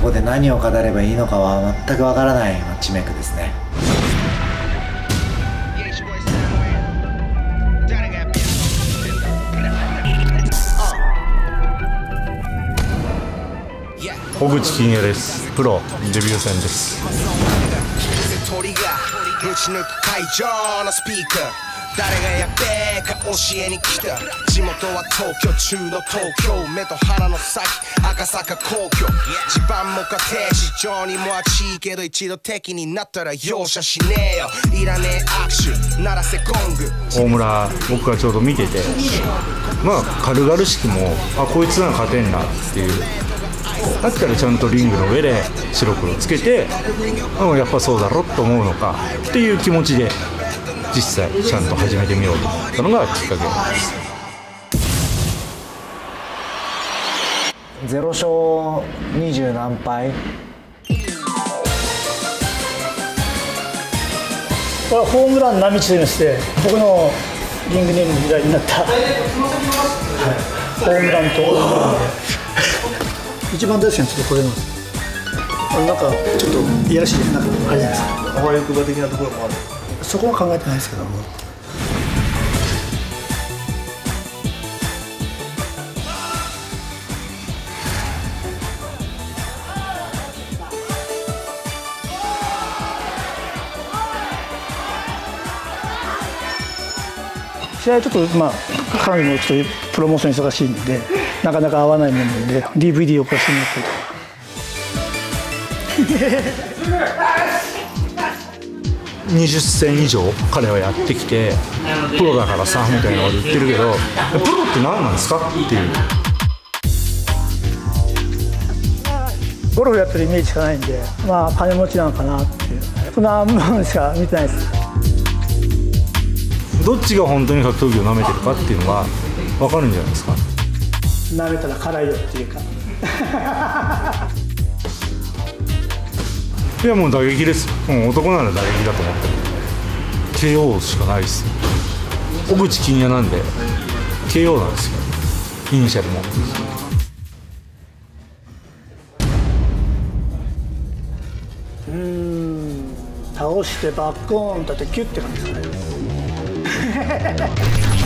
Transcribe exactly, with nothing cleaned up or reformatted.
ここで何を語ればいいのかは全くわからないマッチメイクですね。 小口金也です。プロデビュー戦です。誰がやべえか教えに来た。地元は東京、中の東京、目と鼻の先赤坂皇居。地盤も家庭市場にも熱いけど、一度敵になったら容赦しねえよ。いらねえ握手鳴らせゴング。大村僕がちょうど見てて、まあ軽々しくもあこいつなら勝てんなっていう。だったらちゃんとリングの上で白黒つけて、うん、やっぱそうだろと思うのかっていう気持ちで実際ちゃんと始めてみようと思ったのがきっかけです。 ゼロ勝二十何敗。 これはホームラン並木といいまして、僕のリングネームの由来になった、はい、ホームランとホームランで一番大好きなちょっとこれなんです。なんかちょっといやらしいなんかあれじゃないですか。あわよくば的なところもある。そこは考えてないですけども。試合ちょっとまあ彼女もちょっとプロモーション忙しいんでなかなか合わないもので ディーブイディー を送らせてもらったりとか。 にじゅっせん以上彼はやってきて、プロだからさみたいなこと言ってるけど、プロって何なんですかっていう。 ゴルフやってるイメージしかないんで、まあ金持ちなのかなっていう、そんなものしか見てないです。 どっちが本当に格闘技を舐めてるかっていうのが分かるんじゃないですか。 舐めたら辛いよっていうかいやもう打撃ですよ。もう男なら打撃だと思ってる。 ケーオー しかないですよ。小口金也なんで ケーオー なんですよ、イニシャルも。 うーん倒してバッコーンとってキュッて感じですね